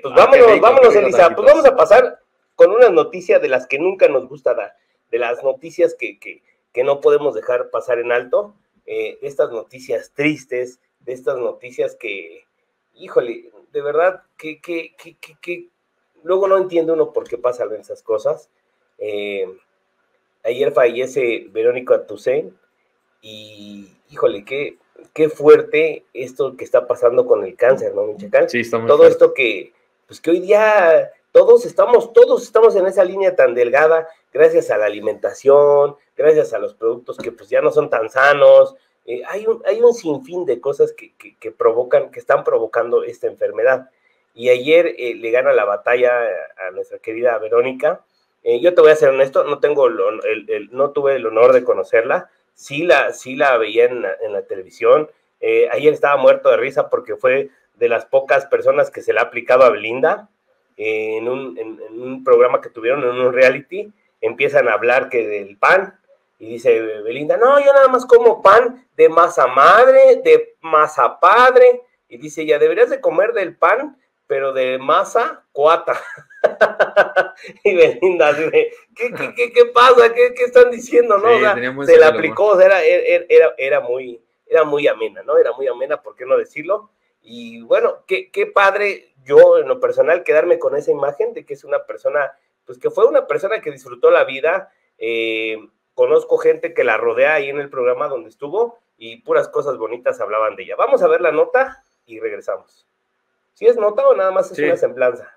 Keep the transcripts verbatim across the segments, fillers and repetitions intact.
Pues vámonos, ah, rico, vámonos, Elisa. Pues vamos a pasar con una noticia de las que nunca nos gusta dar, de las noticias que, que, que no podemos dejar pasar en alto, eh, de estas noticias tristes, de estas noticias que, híjole, de verdad, que, que, que, que, que luego no entiende uno por qué pasan esas cosas. Eh, ayer fallece Verónica Toussaint y, híjole, qué, qué fuerte esto que está pasando con el cáncer, ¿no, Michoacán? Sí, está muy Todo fuerte. esto que, pues que hoy día todos estamos, todos estamos en esa línea tan delgada, gracias a la alimentación, gracias a los productos que pues ya no son tan sanos. Eh, hay, un, hay un sinfín de cosas que, que, que provocan, que están provocando esta enfermedad. Y ayer eh, le gana la batalla a, a nuestra querida Verónica. Eh, yo te voy a ser honesto, no tengo el, el, el, no tuve el honor de conocerla. Sí la, sí la veía en la, en la televisión. Eh, ayer estaba muerto de risa porque fue de las pocas personas que se le ha aplicado a Belinda. Eh, en, un, en, en un programa que tuvieron, en un reality, empiezan a hablar que del pan, y dice Belinda, no, yo nada más como pan de masa madre, de masa padre, y dice, ya deberías de comer del pan, pero de masa cuata. Y Belinda así de, ¿qué, qué, qué, qué pasa? ¿Qué, ¿Qué están diciendo? ¿No? Sí, o sea, se la aplicó, o sea, era, era, era, era, muy, era muy amena, ¿no? Era muy amena, ¿por qué no decirlo? Y bueno, qué, qué padre, yo en lo personal, quedarme con esa imagen de que es una persona, pues que fue una persona que disfrutó la vida. eh, conozco gente que la rodea ahí en el programa donde estuvo y puras cosas bonitas hablaban de ella. Vamos a ver la nota y regresamos. ¿Sí es nota o nada más es sí. una semblanza?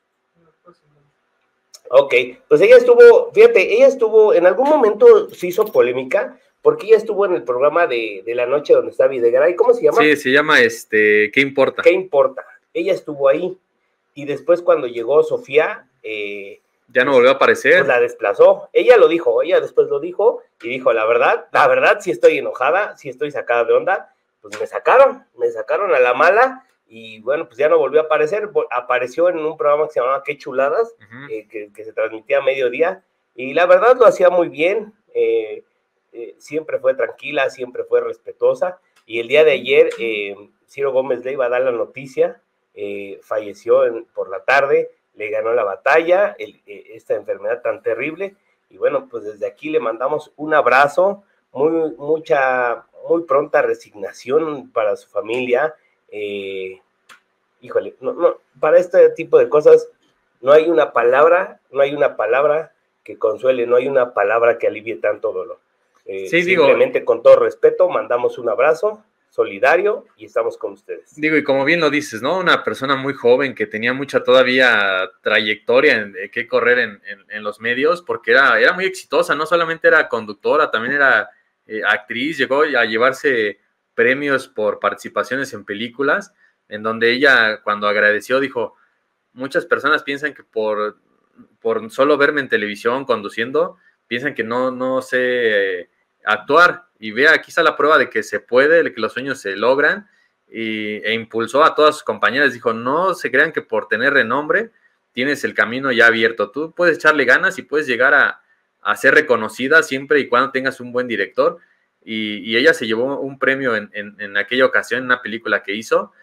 Ok, pues ella estuvo, fíjate, ella estuvo, en algún momento se hizo polémica, porque ella estuvo en el programa de, de la noche donde está Videgaray, ¿cómo se llama? Sí, se llama, este, ¿Qué importa? ¿Qué importa? Ella estuvo ahí, y después cuando llegó Sofía, eh, ya no volvió a aparecer. Pues la desplazó, ella lo dijo, ella después lo dijo, y dijo, la verdad, la verdad, sí estoy enojada, sí estoy sacada de onda, pues me sacaron, me sacaron a la mala, y bueno, pues ya no volvió a aparecer, apareció en un programa que se llamaba Qué Chuladas, uh-huh. eh, que, que se transmitía a mediodía, y la verdad lo hacía muy bien, eh, eh, siempre fue tranquila, siempre fue respetuosa, y el día de ayer, eh, Ciro Gómez le iba a dar la noticia, eh, falleció en, por la tarde, le ganó la batalla, el, eh, esta enfermedad tan terrible, y bueno, pues desde aquí le mandamos un abrazo, muy, mucha, muy pronta resignación para su familia. Eh, híjole, no, no, para este tipo de cosas no hay una palabra, no hay una palabra que consuele, no hay una palabra que alivie tanto dolor. Eh, sí, simplemente digo, con todo respeto mandamos un abrazo solidario y estamos con ustedes. Digo, y como bien lo dices, ¿no? Una persona muy joven que tenía mucha todavía trayectoria en, de que correr en, en, en los medios, porque era, era muy exitosa, no solamente era conductora, también era eh, actriz, llegó a llevarse premios por participaciones en películas, en donde ella cuando agradeció dijo, muchas personas piensan que por, por solo verme en televisión conduciendo, piensan que no, no sé eh, actuar, y vea, aquí está la prueba de que se puede, de que los sueños se logran, y, e impulsó a todas sus compañeras, dijo, no se crean que por tener renombre tienes el camino ya abierto, tú puedes echarle ganas y puedes llegar a, a ser reconocida siempre y cuando tengas un buen director, y, y ella se llevó un premio en, en, en aquella ocasión, en una película que hizo,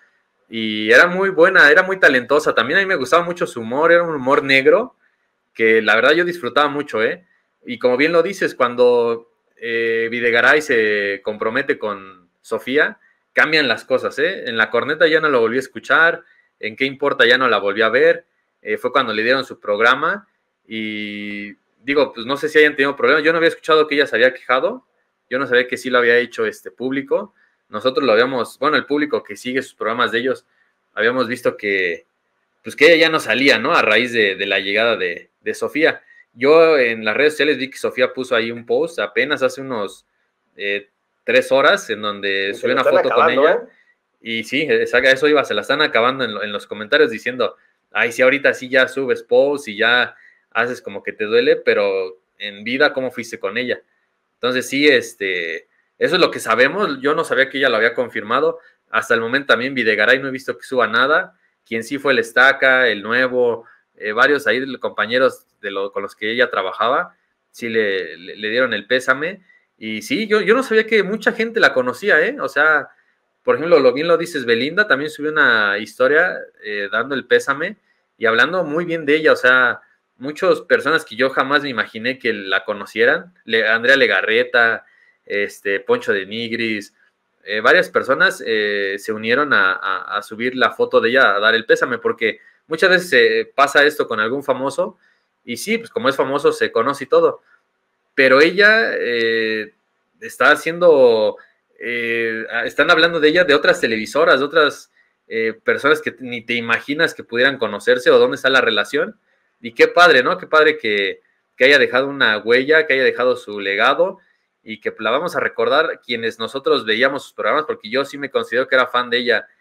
y era muy buena, era muy talentosa, también a mí me gustaba mucho su humor, era un humor negro, que la verdad yo disfrutaba mucho, ¿eh? Y como bien lo dices, cuando eh, Videgaray se compromete con Sofía, cambian las cosas, ¿eh? En La Corneta ya no lo volví a escuchar, en Qué importa ya no la volví a ver, eh, fue cuando le dieron su programa, y digo, pues no sé si hayan tenido problemas, yo no había escuchado que ella se había quejado, yo no sabía que sí lo había hecho este público, nosotros lo habíamos, bueno, el público que sigue sus programas de ellos, habíamos visto que, pues que ella ya no salía, ¿no? A raíz de, de la llegada de, de Sofía. Yo en las redes sociales vi que Sofía puso ahí un post apenas hace unos eh, tres horas en donde subió una foto acabando, con ella. ¿eh? Y sí, eso iba, se la están acabando en, en los comentarios diciendo, ay, sí, ahorita sí ya subes posts y ya haces como que te duele, pero en vida, ¿cómo fuiste con ella? Entonces sí, este, eso es lo que sabemos. Yo no sabía que ella lo había confirmado. Hasta el momento también Videgaray no he visto que suba nada. Quien sí fue el Estaca, el Nuevo, eh, varios ahí compañeros de lo, con los que ella trabajaba, sí le, le, le dieron el pésame. Y sí, yo, yo no sabía que mucha gente la conocía, ¿eh? O sea, por ejemplo, lo bien lo dices, Belinda también subió una historia eh, dando el pésame. y hablando muy bien de ella, o sea, muchas personas que yo jamás me imaginé que la conocieran, Le, Andrea Legarreta, este, Poncho de Nigris, eh, varias personas eh, se unieron a, a, a subir la foto de ella, a dar el pésame, porque muchas veces eh, pasa esto con algún famoso, y sí, pues como es famoso se conoce y todo, pero ella eh, está haciendo, eh, están hablando de ella de otras televisoras, de otras eh, personas que ni te imaginas que pudieran conocerse o dónde está la relación. Y qué padre, ¿no? Qué padre que, que haya dejado una huella, que haya dejado su legado y que la vamos a recordar quienes nosotros veíamos sus programas, porque yo sí me considero que era fan de ella